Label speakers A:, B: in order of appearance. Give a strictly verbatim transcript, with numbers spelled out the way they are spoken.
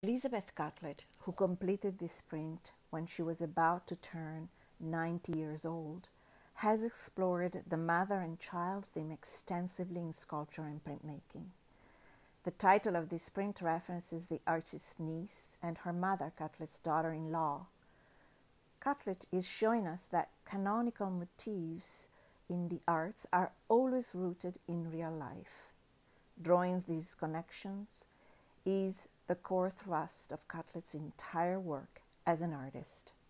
A: Elizabeth Catlett, who completed this print when she was about to turn ninety years old, has explored the mother and child theme extensively in sculpture and printmaking. The title of this print references the artist's niece and her mother, Catlett's daughter-in-law. Catlett is showing us that canonical motifs in the arts are always rooted in real life. Drawing these connections is the core thrust of Catlett's entire work as an artist.